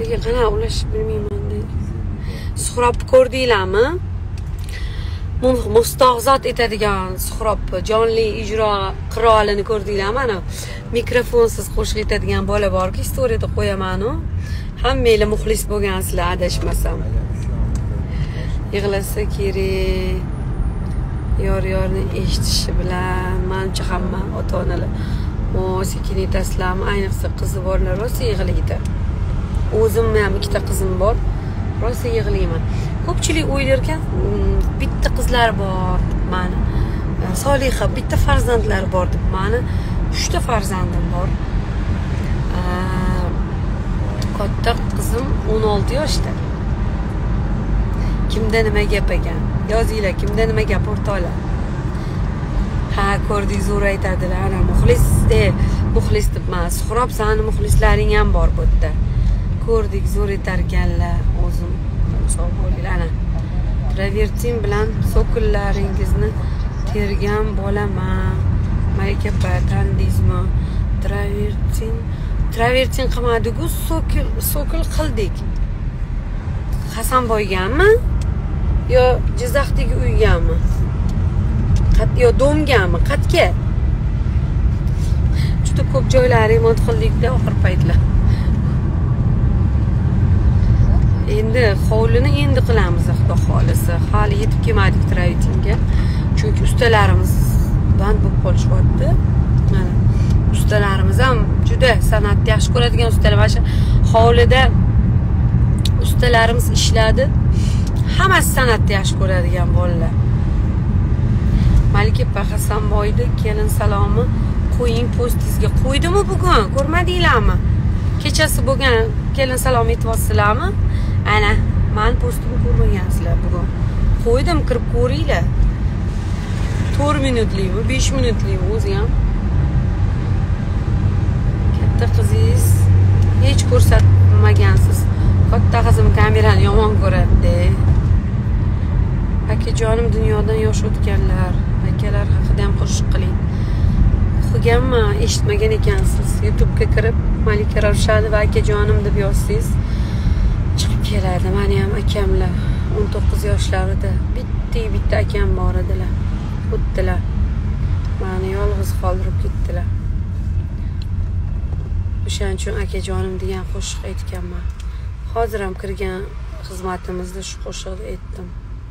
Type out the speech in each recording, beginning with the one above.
Nega qanaqa ulashib bilmayman deydi. Suhrobni ko'rdinglarmi? Mustahzat etadigan Suhrob jonli ijro qirolini ko'rdinglarmi? Mana mikrofonsiz qo'shiq aytadigan bola borki, storyda qo'yaman-ku. Hammanglar muxlis bo'lgansizlar, adashmasam. Yig'lasa kerak. Yor-yorni eshitishi bilan menimcha hamma ota-onalar sekin aytasizlarmi? Ayniqsa qizi borlar rosa yig'laydi. O'zimni ham ikkita qizim bor. Rosa yig'layman. Ko'pchilik o'ylarkan, bitta qizlar bor, mani Soliha bitta farzandlari bor deb. Mani 3 ta farzandim bor. Katta qizim 16 yoshda. Kimda nima gap ekan? Yozinglar, kimda nima gap o'rtoqlar? Ha, ko'rdingiz, zo'r aytadilar. Ana muxlis debman. Suhrob, sani muxlislaring ham bor bu yerda. Ko'rdik, zo'r aytarkanlar. O'zim sog' bo'linglar. Ana travertin bilan so'killaringizni tergan bolaman. Malika opa, tanidingizmi? Travertin qilmadiku, so'kil qildik. Hasanboygami? Yo Jizzaxdagi uygami? Yo Domgami? Qatga? Juda ko'p joylar remont qildikda oxir paytlar. Endi hovlini endi qilamiz, xudo xolisa. Hali yetib kelmadik travertinga. Chunki ustalarimiz band bo'lib qolishyapti. Mana ustalarimiz ham juda san'atni yaxshi ko'radigan ustalar. Mana shu hovlida ustalarimiz ishladi. Hammasi san'atni yaxshi ko'radigan bolalar. Malika opa, Hasanboyni kelin salomi qo'ying postingizga. Qo'ydimi bugun? Ko'rmadinglarmi? Kechasi bo'lgan kelin salom aytyapsizlarmi? Ana, men postimni ko'rmagansizlar bugun. Qo'ydim, kirib ko'ringlar. 4 minutlikmi, 5 minutlikmi o'zi ham. Katta qizingiz hech ko'rsatmagansiz. Katta qizim kamerani yomon ko'radi. Akajonim dunyodan yosh o'tganlar. Akalar haqida ham qo'shiq qiling. O'qiganman, eshitmagan ekansiz. YouTube'ga kirib Malika Ravshanova akajonim deb yozsangiz chiqib keladi. Meni ham akamlar 19 yoshlarida bitta akam bor edilar. O'tdilar. Meni yolg'iz qoldirib ketdilar. O'shaning uchun akajonim degan qo'shiq aytganman. Hozir ham kirgan xizmatimizda shu qo'shiqni aytdim.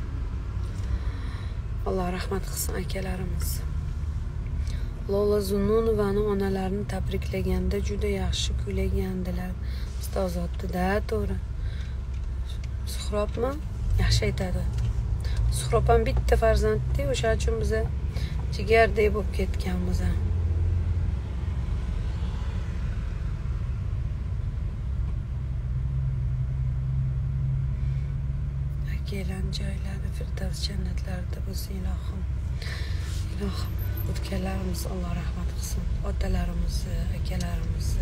Alloh rahmat qilsin akalarimiz. Lola Zununovani onalarini tabriklaganda juda yaxshi kuylagandilar. Ustozotda, to'g'ri. Suhrobmi? Yaxshi aytadi. Suhrob ham bitta farzanddi, o'sha uchun biz jigarday bo'lib ketganmiz. Kelan joylari Firdavs jannatlarida bo'lsin ilohim. Ilohim o'tganlarimiz Alloh rahmat qilsin. Otalarimizni, akalarimizni.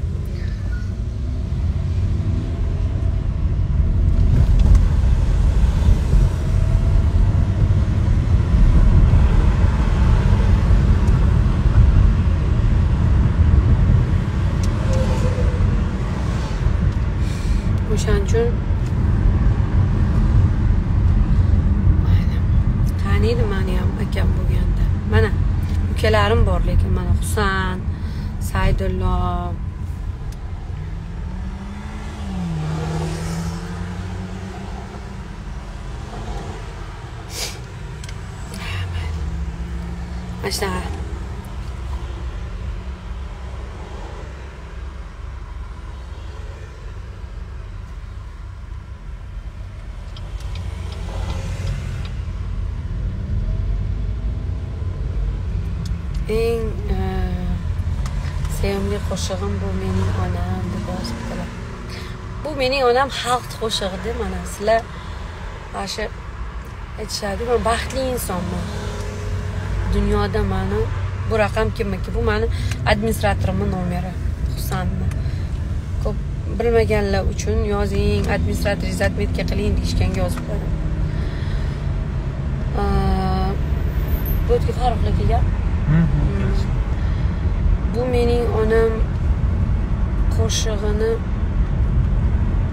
O'shaning uchun mani ham akam bo'lganda. Mana ukalarim bor, lekin mana Husan, Saidullo, mana eng sevimli qo'shig'im bu mening onam deb yozibdilar. Bu mening onam xalq qo'shig'i, mana sizlar o'sha aytishadi, men baxtli insonman. Dunyoda meni bu raqam kimniki? Bu meni administratorimning nomeri, Husanni. Ko'p bilmaganlar uchun yozing, administrator zatmetga qiling deyishganga yoziblar. Bu o'tga farqli kelgan. Bu mening onam qo'shig'ini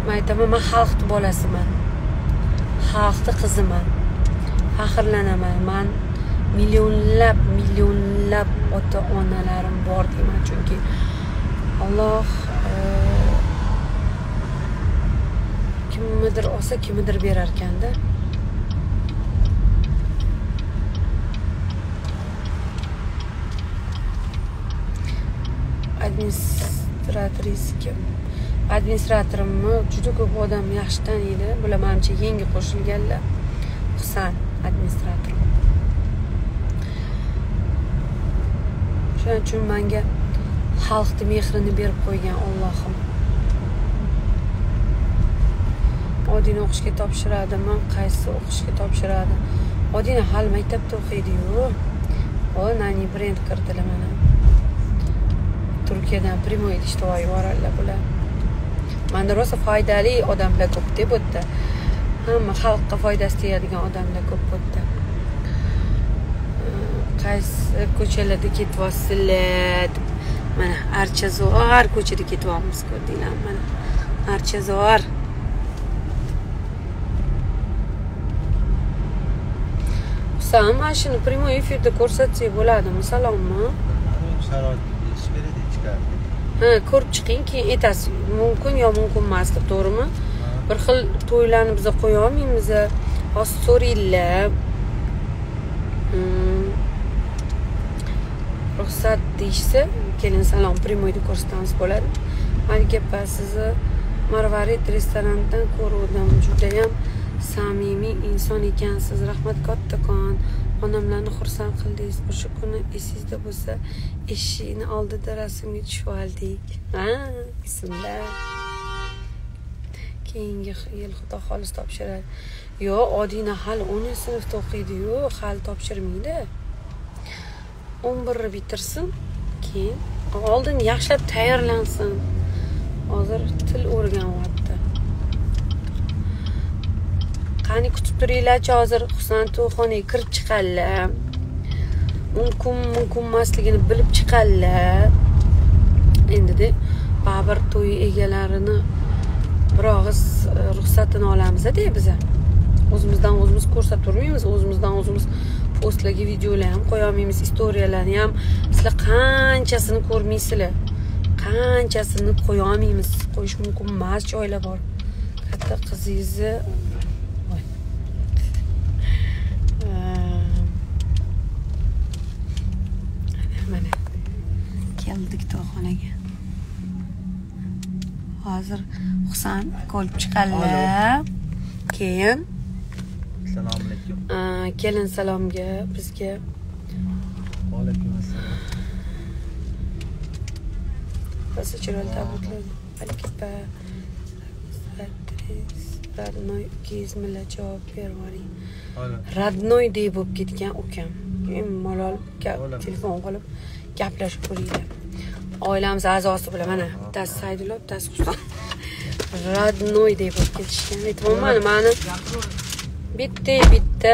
Men aytaman, men xalqni bolasiman. Xalqni qiziman. Faxrlanaman. Men millionlab ota-onalarim bor deyman, chunki Alloh kimnidir olsa, kimnidir berar ekanda. Administratorimni juda ko'p odam yaxshi taniydi. Bular menimcha yangi qo'shilganlar. Husan administratorim. Shuning uchun menga xalqni mehrini berib qo'ygan Allohim. Odina o'qishga topshiradimi? Qaysi o'qishga topshiradi? Odina hali maktabda o'qiydi-yu. Nani brend kirdilar mana. Turkiyadan primoy ishlab yuboradilar bular. Menda rosa foydali odamlar ko'p deb o'tdi. Hamma xalqqa foydasi tegadigan odamlar ko'p o'tdi. Qaysi ko'chalarda ketyapsizlar? Mana Archazor ko'chada ketyapmiz, ko'rdinglarmi? Mana Archazor. Husan, mana shuni primoy efirda ko'rsatsak bo'ladimi? Salommi? Ko'rib chiqing, keyin aytasiz. Mumkin yo mumkin emas, to'g'rimi? Bir xil to'ylarni biz qo'ya olmaymiz. Hozir so'ringlar. Ruxsat deyishsa, keling salom primoyda ko'rsatamiz bo'ladi. Malika opa, sizni Marvarid restoranidan ko'rdim. Juda ham samimiy inson ekansiz. Rahmat kattakon. Onamlarni xursand qildingiz. O'sha kuni esingizda bo'lsa, eshikni oldida rasmga tushib oldik. Bismillah. Keyingi yil Xudo xolis topshiradi. Yo, Odina hali 10-sinfda o'qiydi-yu, hali topshirmaydi. 11ni bitirsin, keyin oldin yaxshilab tayyorlansin. Hozir til o'rganyapti. Qani kutib turinglar-chi, hozir Husan to'yxonaga kirib chiqadilar. Mumkin emasligini bilib chiqadilar. Endi-de baribir to'y egalarini bir og'iz ruxsatini olamiz-da biz. O'zimizdan o'zimiz ko'rsatib turmaymiz, o'zimizdan o'zimiz postlarga videolar ham qo'ya olmaymiz, istoriyalarni ham. Sizlar qanchasini ko'rmaysizlar. Qanchasini qo'ya olmaymiz. Qo'yish mumkin emas joylar bor. Katta qizingizni mana keldik to'yxonaga. Hozir Husan ko'rib chiqadilar. Keyin Assalomu alaykum. Kelin salomga bizga. Va alaykum assalom. Rosa chiroyli tabriklar. Malika opa, Radnoy Gizmila javob bervoring. Radnoy deb bo'lib ketgan ukam. Malol telefon qilib gaplashib ko'ringlar. Oilamiz a'zosi bilan mana bittasi Saydullo, bittasi Husan. Radnoy deb bo'lib ketishgan. Aytmoqman, mani bitta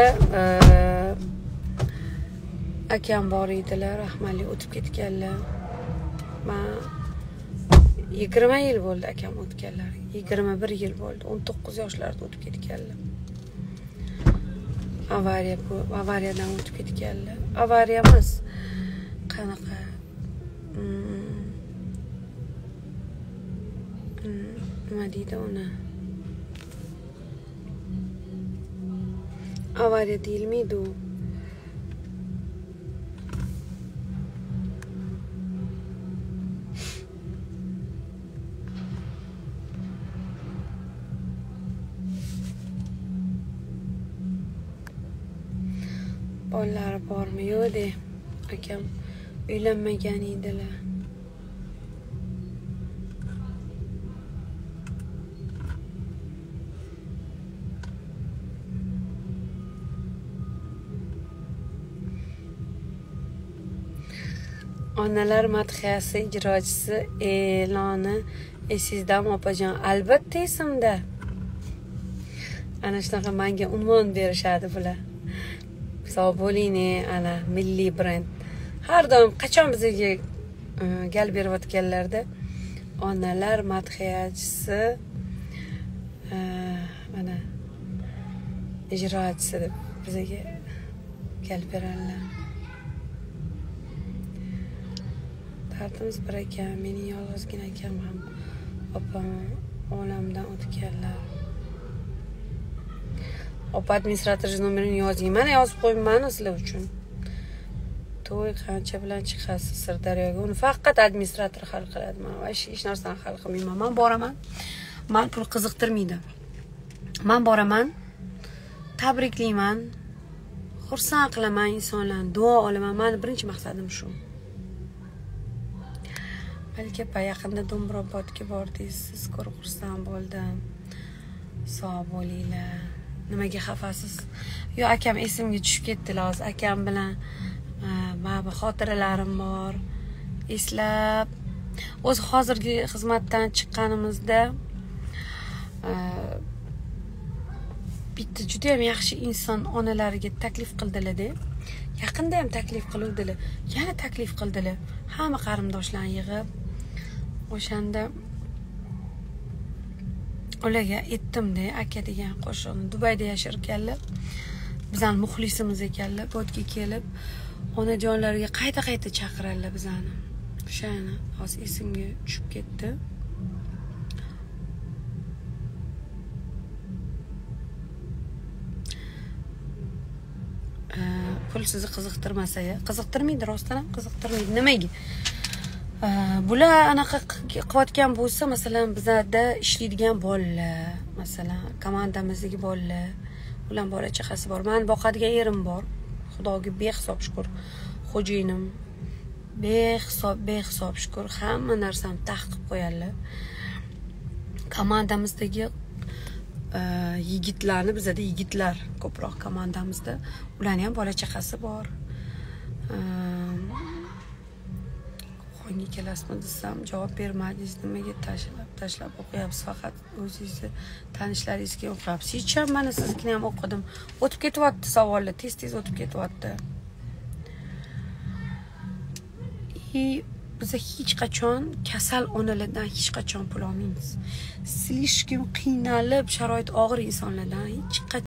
akam bor edilar, rahmatli o'tib ketganlar. Men 20 yil bo'ldi akam o'tganlar. 21 yil bo'ldi. 19 yoshlarida o'tib ketganlar. Avariyadan o'tib ketganlar. Avariya emas. Qanaqa? Nima deydi uni? Avariya deyilmaydi u. Bolalari bormi yo'q de. Akam uylanmagan edilar. Onalar madhiyasi ijrochisi e'loni esizdami opajon? Albatta esimda. Ana shunaqa menga unvon berishadi bular. Sog' bo'ling, ana milliy brend. Har doim qachon bizga gal berayotganlarda onalar madhiyachisi mana ijrochisi deb bizga kelib beradilar. Dardimiz bir ekan, mening yolg'izgina akam ham opam olamdan o'tganlar. Opa administrator nomerini yozing. Mana yozib qo'yman sizlar uchun. To'y qancha bilan chiqasiz Sirdaryoga? Uni faqat administrator hal qiladi. Men hech narsani hal qilmayman. Men boraman. Men pul qiziqtirmaydi. Men boraman. Tabriklayman. Xursand qilaman insonlarni, duo olaman. Meni birinchi maqsadim shu. Balki yaqinda Do'mbrobodga bordingiz, siz ko'rib xursand bo'ldim. Sog' bo'linglar. Nimaga xafasiz? Yo, akam esimga tushib ketdilar. Hozir akam bilan mana xotiralarim bor. Eslab, o'z hozirgi xizmatdan chiqqanimizda bitta juda ham yaxshi inson onalariga taklif qildilar-da. Yaqinda ham taklif qiluvdilar. Yana taklif qildilar. Hamma qarindoshlarni yig'ib o'shanda ularga aytdim-da, aka degan qo'shiqni Dubayda yasharkanlar. Bizning muxlisimiz ekanlar, bu yerga kelib onajonlarga qayta chaqiradilar bizani. O'shani hozir esimga tushib ketdi. Pul sizni qiziqtirmasa-ya, qiziqtirmaydi, rostdan ham qiziqtirmaydi. Nimaga? Bular anaqa qilayotgan bo'lsa, masalan, bizda ishlaydigan bolalar, masalan, komandamizdagi bolalar, ular bola chaqasi bor. Men boqadigan erim bor. Xudoga behisob shukr. Xo'jayinim behisob shukr. Hamma narsani taqib qo'yadilar. Komandamizdagi yigitlarni, bizda yigitlar ko'proq komandamizda, ularning ham bola chaqasi bor. Qo'yga kelasizmi desam, javob bermadingiz. Nimaga tashlab o'qiyapsiz? Faqat o'zingizni tanishlaringizga o'qiyapsiz. Hech ham mana siznikini ham o'qidim. O'tib ketyapti savollar, tez o'tib ketyapti. Biz hech qachon kasal onalardan hech qachon pul olmaymiz. Slishkim qiynalib, sharoit og'ir insonlardan hech qachon